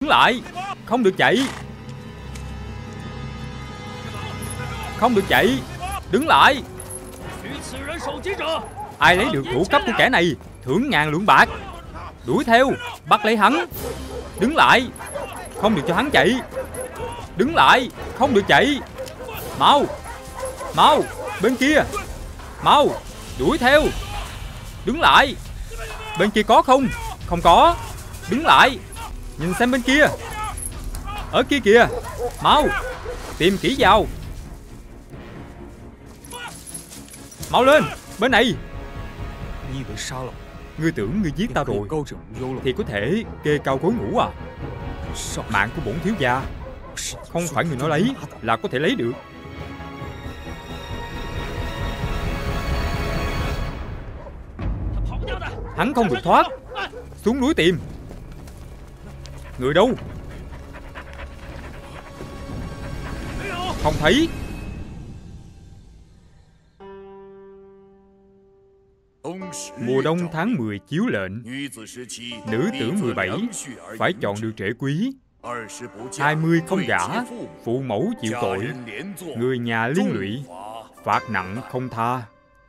Đứng lại. Không được chạy. Không được chạy. Đứng lại. Ai lấy được thủ cấp của kẻ này thưởng 1000 lượng bạc. Đuổi theo. Bắt lấy hắn. Đứng lại. Không được cho hắn chạy. Đứng lại. Không được chạy. Mau. Mau. Bên kia. Mau. Đuổi theo. Đứng lại. Bên kia có không? Không có. Đứng lại. Nhìn xem bên kia. Ở kia kìa. Mau. Tìm kỹ vào. Mau lên. Bên này. Ngươi tưởng ngươi giết tao rồi thì có thể kê cao gối ngủ à? Mạng của bổn thiếu gia không phải người nói lấy là có thể lấy được. Hắn không được thoát. Xuống núi tìm. Người đâu? Không thấy. Mùa đông tháng 10 chiếu lệnh, nữ tử 17 phải chọn được trễ quý, 20 không gả, phụ mẫu chịu tội, người nhà liên lụy, phạt nặng không tha.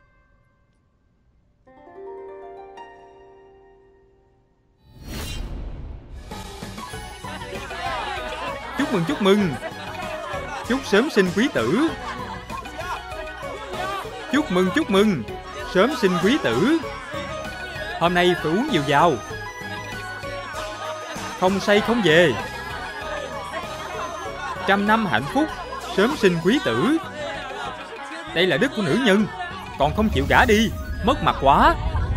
Chúc mừng, chúc mừng. Chúc sớm sinh quý tử. Chúc mừng, chúc mừng. Sớm sinh quý tử. Hôm nay phải uống nhiều vào. Không say không về. 100 năm hạnh phúc. Sớm sinh quý tử. Đây là đức của nữ nhân, còn không chịu gả đi. Mất mặt quá.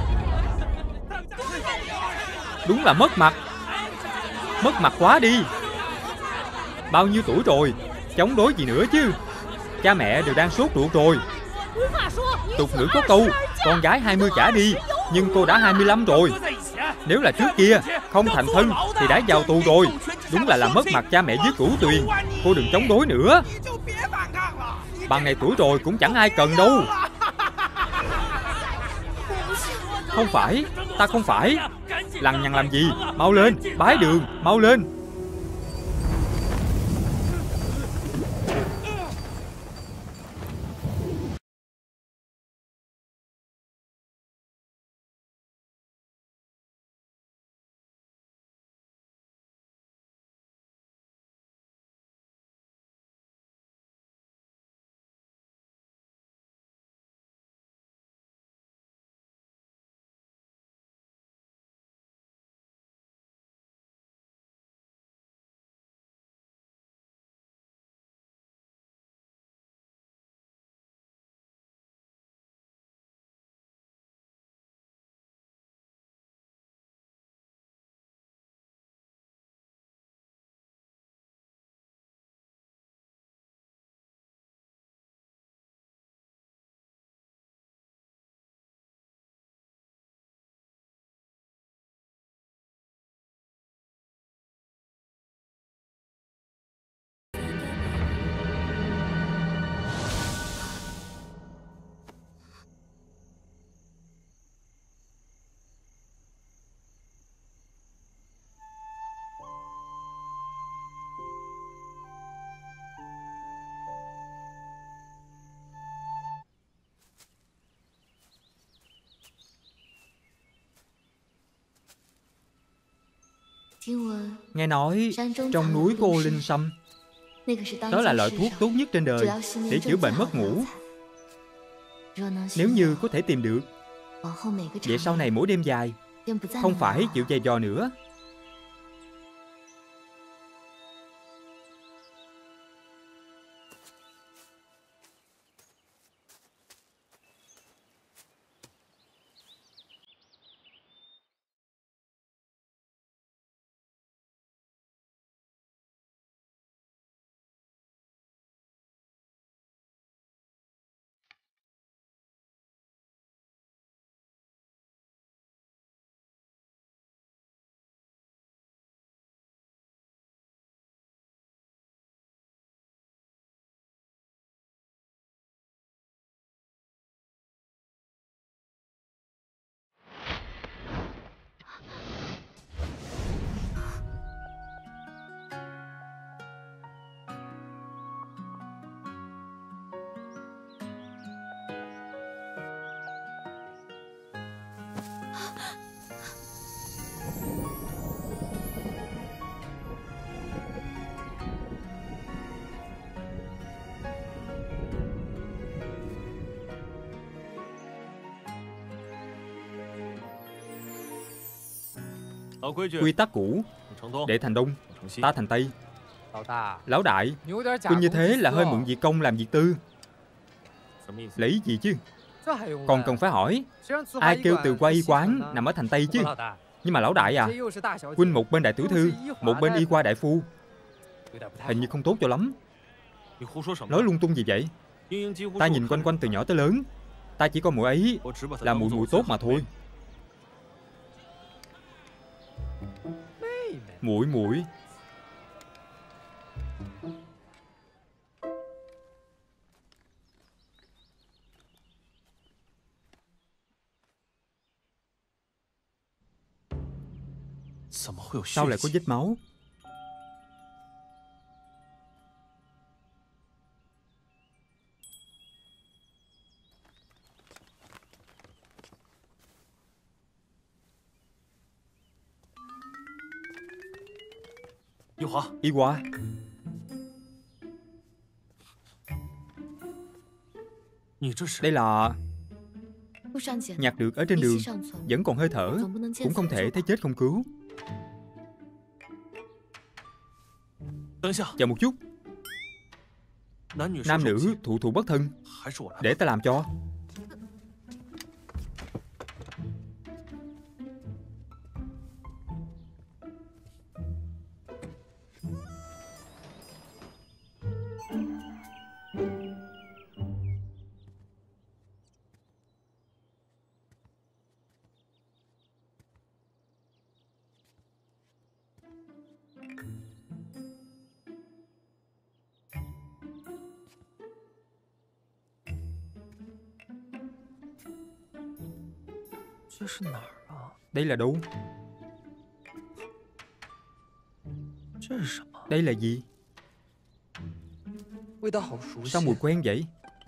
Đúng là mất mặt. Mất mặt quá đi. Bao nhiêu tuổi rồi, chống đối gì nữa chứ. Cha mẹ đều đang sốt ruột rồi. Tục ngữ có câu con gái 20 gả đi, nhưng cô đã 25 rồi. Nếu là trước kia không thành thân thì đã vào tù rồi. Đúng là làm mất mặt cha mẹ với cửu tuyền. Cô đừng chống đối nữa. Bằng này tuổi rồi cũng chẳng ai cần đâu. Không phải. Ta không phải. Lằng nhằng làm gì. Mau lên. Bái đường. Mau lên. Nghe nói trong núi có ô linh sâm. Đó là loại thuốc tốt nhất trên đời để chữa bệnh mất ngủ. Nếu như có thể tìm được, vậy sau này mỗi đêm dài không phải chịu giày vò nữa. Quy tắc cũ, để thành Đông, ta thành Tây. Lão đại, tôi như thế là hơi mượn việc công làm việc tư. Lấy gì chứ? Còn cần phải hỏi, ai kêu từ qua y quán nằm ở thành Tây chứ? Nhưng mà lão đại à, huynh một bên đại tiểu thư, một bên y khoa đại phu, hình như không tốt cho lắm. Nói lung tung gì vậy? Ta nhìn quanh quanh từ nhỏ tới lớn, ta chỉ coi muội ấy là muội muội tốt mà thôi. Muội muội. Sao lại có vết máu? Y Hoa. Đây là nhặt được ở trên đường, vẫn còn hơi thở, cũng không thể thấy chết không cứu. Chờ một chút. Nam nữ thụ thụ bất thân, để ta làm cho. Đây là đâu? Đây là gì? Sao mùi quen vậy?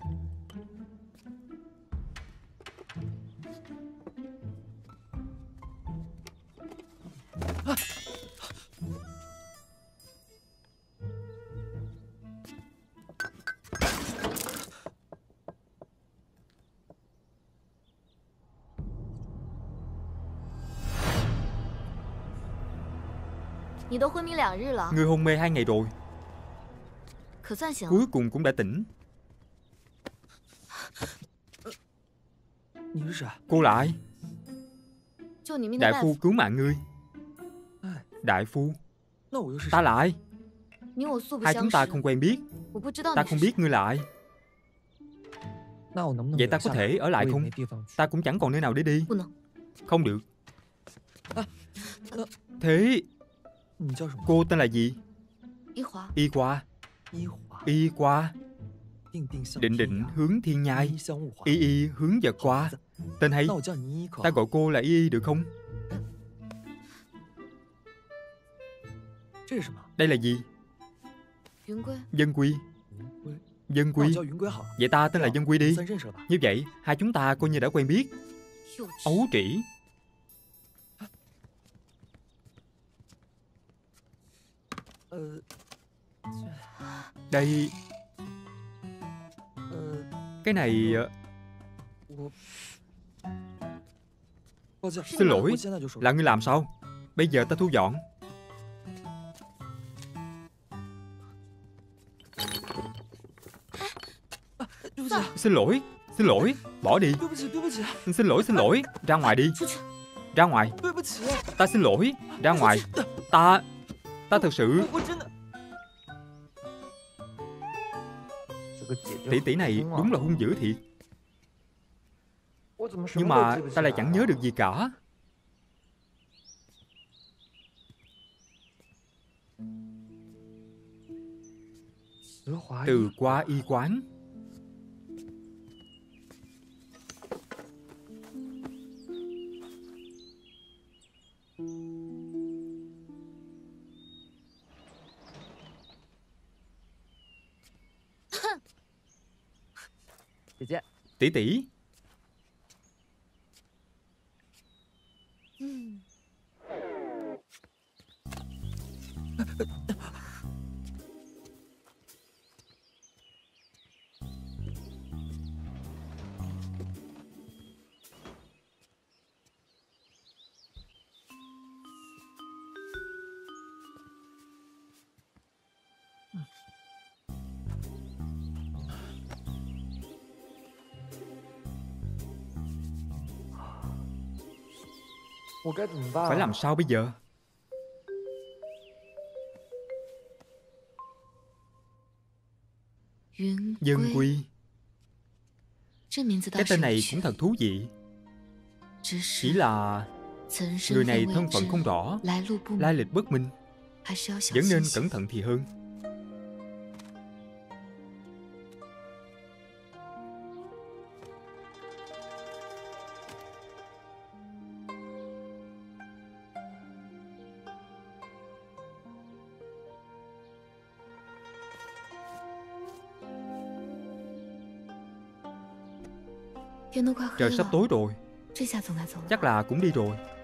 Ngươi hôn mê 2 ngày rồi, cuối cùng cũng đã tỉnh. Cô lại. Đại phu cứu mạng ngươi. Đại phu. Ta lại. Hai chúng ta không quen biết. Ta không biết ngươi lại. Vậy ta có thể ở lại không? Ta cũng chẳng còn nơi nào để đi. Không được. Thế cô tên là gì? Y Khoa. Y Khoa. Định định hướng thiên nhai, y y hướng vật qua. Tên hay. Ta gọi cô là y y được không? Đây là gì? Dân Quy. Dân Quy. Vậy ta tên là Dân Quy đi. Như vậy hai chúng ta coi như đã quen biết. Ấu trĩ. Đây. Cái này. Xin lỗi. Là ngươi làm sao? Bây giờ ta thu dọn. Xin lỗi. Xin lỗi. Bỏ đi. Xin lỗi. Xin lỗi. Ra ngoài đi. Ra ngoài. Ta xin lỗi. Ra ngoài. Ta thật sự. Tỷ tỷ này đúng là hung dữ thiệt. Nhưng mà ta lại chẳng nhớ được gì cả. Từ qua y quán. Tỷ tỷ. Phải làm sao bây giờ? Dân Quy. Cái tên này cũng thật thú vị. Chỉ là người này thân phận không rõ, lai lịch bất minh, vẫn nên cẩn thận thì hơn. Trời sắp tối rồi, chắc là cũng đi rồi.